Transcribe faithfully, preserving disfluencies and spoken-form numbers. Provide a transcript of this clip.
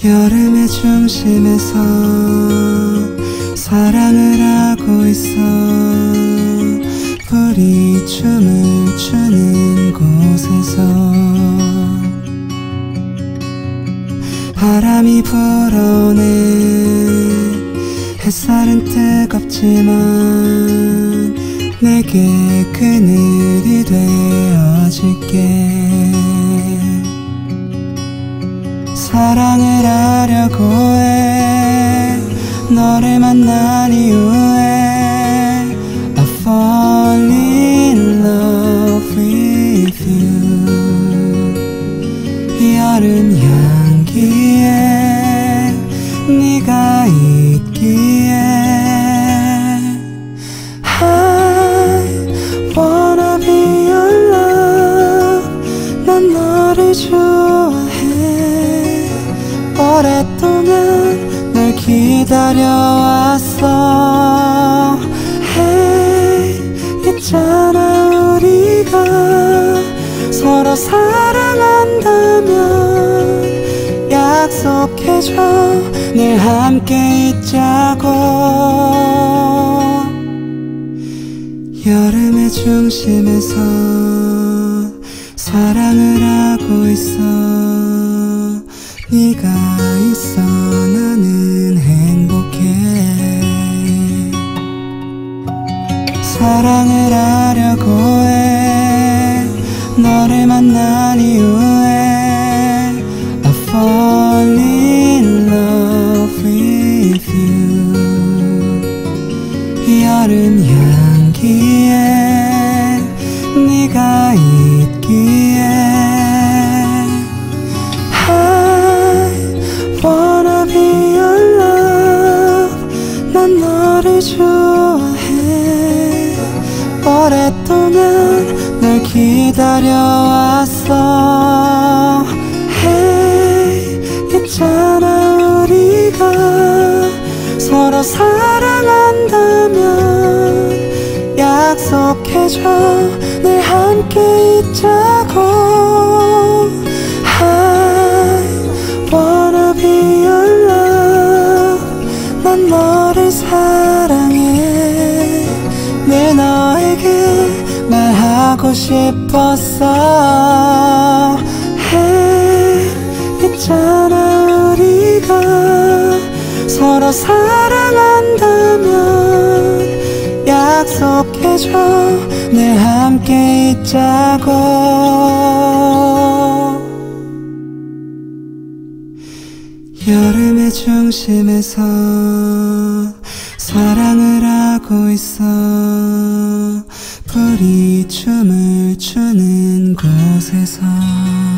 여름의 중심에서 사랑을 하고 있어. 불이 춤을 추는 곳에서 바람이 불어오네. 햇살은 뜨겁지만 내게 그늘이 되어줄게. 사랑을 하려고 해. 너를 만난 이후에 I fall in love with you. 여름 향기에 네가 있기에 I wanna be your love. 난 너를 좋아해. 오랫동안 널 기다려왔어. Hey, 있잖아 우리가 서로 사랑한다면 약속해줘. 늘 함께 있자고. 여름의 중심에서 사랑을 하고 있어. 네가 있어 나는 행복해. 사랑을 하려고 해. 너를 만난 이후에 I fall in love with you. 여름 향기에 네가 있기에 wanna be your love. 난 너를 좋아해. 오랫동안 널 기다려왔어. Hey, 있잖아 우리가 서로 사랑한다면 약속해줘. 늘 함께 있자고. Wanna be your love. 난 너를 사랑해. 늘 너에게 말하고 싶었어. Hey, 있잖아 우리가 서로 사랑한다면 약속해줘. 늘 함께 있자고. 여름의 중심에서 사랑을 하고 있어. 불이 춤을 추는 곳에서